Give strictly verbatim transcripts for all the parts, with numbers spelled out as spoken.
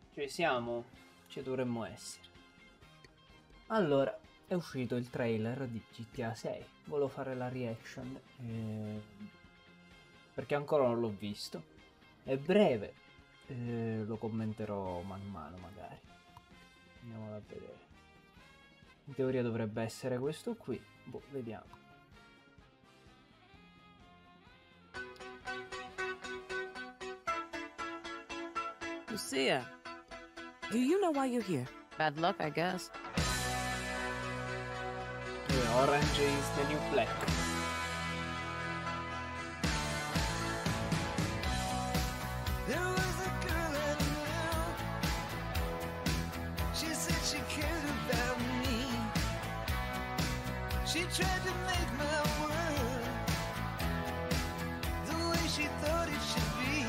Ci siamo, ci dovremmo essere. Allora, è uscito il trailer di G T A sei. Volevo fare la reaction eh, perché ancora non l'ho visto. È breve, eh, lo commenterò man mano magari. Andiamolo a vedere. In teoria dovrebbe essere questo qui. Boh, vediamo. Lucia, do you know why you're here? Bad luck, I guess. Yeah, Orange is the new black. There was a girl I knew. She said she cared about me. She tried to make my world the way she thought it should be.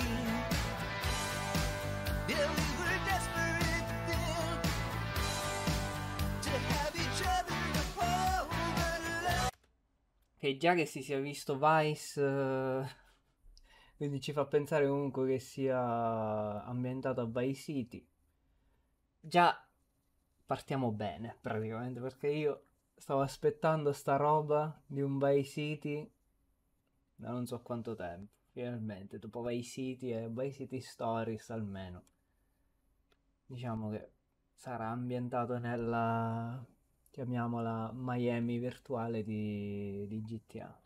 Yeah, we were desperate then to have each other to hold our love. Che già che si sia visto Vice, eh, quindi ci fa pensare comunque che sia ambientato a Vice City. Già partiamo bene praticamente, perché io stavo aspettando sta roba di un Vice City da non so quanto tempo. Finalmente, dopo Vice City e Vice City Stories almeno. Diciamo che sarà ambientato nella, chiamiamola, Miami virtuale di, di G T A.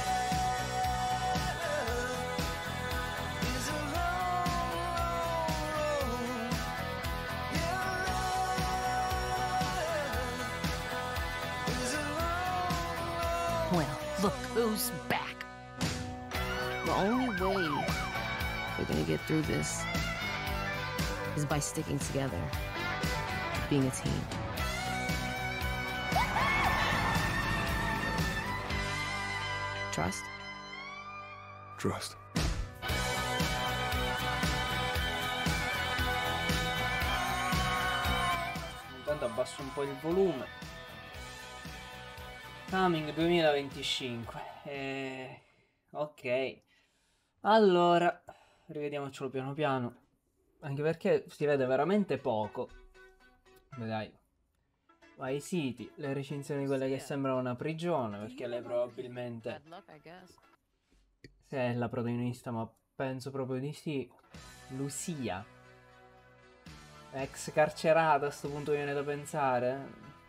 Is a long road. Your love is a long road. Well, look who's back. The only way we're gonna get through this is by sticking together, being a team. Trust? Trust. Intanto abbasso un po' il volume. Coming duemilaventicinque. Eh, ok. Allora, rivediamocelo piano piano. Anche perché si vede veramente poco. Dai. Vai City, le recinzioni quelle che sembrano una prigione, perché lei probabilmente Bad luck, I guess. se è la protagonista, ma penso proprio di sì. Lucia. Ex carcerata, a sto punto viene da pensare.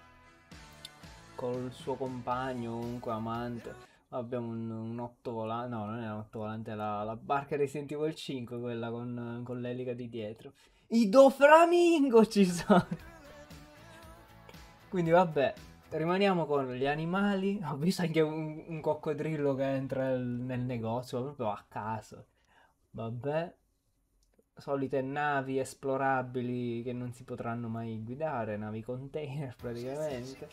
Col suo compagno, comunque amante. Abbiamo un, un otto volante. No, non è un otto volante, è la, la barca Resident Evil cinque, quella con, con l'elica di dietro. I Doflamingo ci sono. Quindi vabbè, rimaniamo con gli animali. Ho visto anche un, un coccodrillo che entra nel, nel negozio, proprio a caso. Vabbè. Solite navi esplorabili che non si potranno mai guidare, navi container praticamente.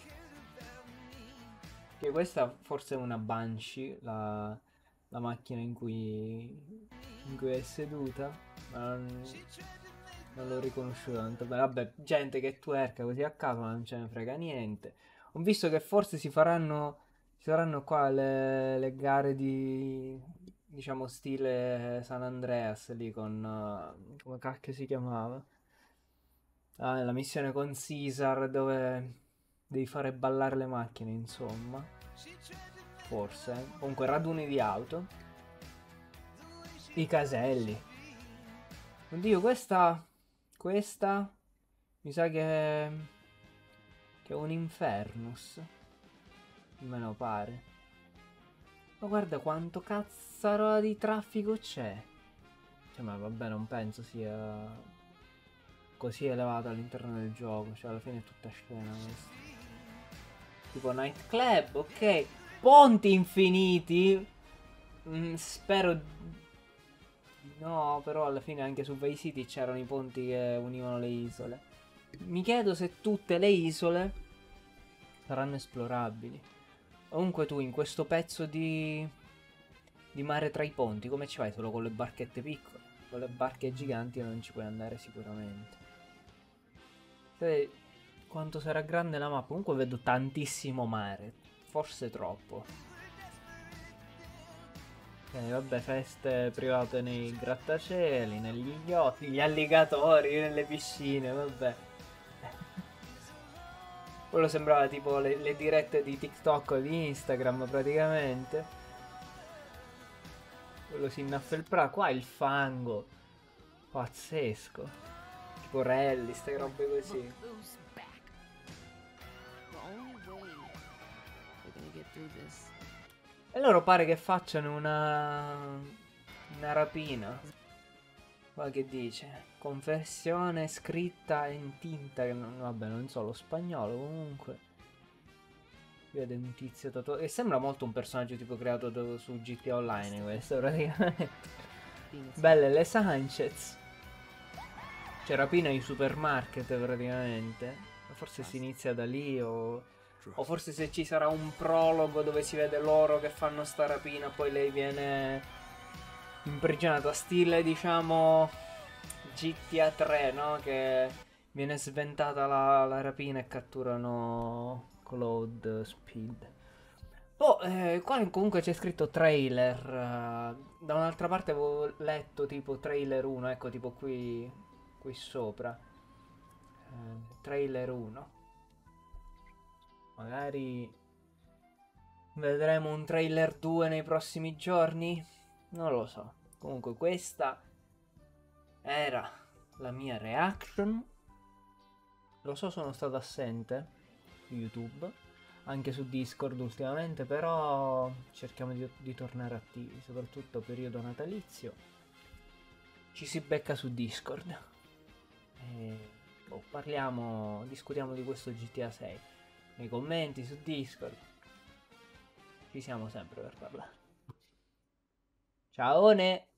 Che questa forse è una Banshee, la, la macchina in cui, in cui è seduta, ma non, non l'ho riconosciuta tanto bene. Vabbè, gente che twerka così a caso, ma non ce ne frega niente. Ho visto che forse si faranno, si faranno qua le, le gare di, diciamo, stile San Andreas lì con, uh, come cacchio si chiamava? Ah, la missione con Caesar dove devi fare ballare le macchine, insomma. Forse. Comunque raduni di auto. I caselli. Oddio, questa... Questa... Mi sa che... Che è un Infernus. Me lo pare. Ma guarda quanto cazzarola di traffico c'è. Cioè, ma vabbè, non penso sia così elevato all'interno del gioco. Cioè, alla fine è tutta scena questa. Tipo nightclub, ok. Ponti infiniti. Mm, spero... No, però alla fine anche su Vice City c'erano i ponti che univano le isole. Mi chiedo se tutte le isole saranno esplorabili. Comunque tu in questo pezzo di... di mare tra i ponti, come ci vai? Solo con le barchette piccole? Con le barche giganti non ci puoi andare sicuramente. Sai quanto sarà grande la mappa? Comunque vedo tantissimo mare. Forse troppo. Ok, vabbè, feste private nei grattacieli, negli yacht, gli alligatori, nelle piscine, vabbè. Quello sembrava tipo le, le dirette di TikTok o di Instagram praticamente. Quello si innaffa il pra, qua il fango. Pazzesco. Tipo rally, ste robe così. Who's back? The only way we're gonna get through this E loro pare che facciano una... una rapina. Qua che dice? Confessione scritta in tinta. Che non, vabbè, non so lo spagnolo comunque. Vede un tizio tatuato. E sembra molto un personaggio tipo creato da- su G T A Online questo praticamente. being a Belle le Sanchez. C'è rapina ai supermarket praticamente. Forse si inizia da lì o... O forse se ci sarà un prologo dove si vede loro che fanno sta rapina, poi lei viene imprigionata, stile diciamo G T A tre, no? Che viene sventata la, la rapina e catturano Cloud Speed. Oh, eh, qua comunque c'è scritto trailer. eh, da un'altra parte avevo letto tipo trailer uno, ecco tipo qui, qui sopra. Eh, trailer uno. Magari vedremo un trailer due nei prossimi giorni? Non lo so. Comunque questa era la mia reaction. Lo so, sono stato assente su YouTube, anche su Discord ultimamente, però cerchiamo di, di tornare attivi, soprattutto periodo natalizio. Ci si becca su Discord. E, boh, parliamo, discutiamo di questo G T A sei. Nei commenti su Discord. Ci siamo sempre per parlare. Ciao!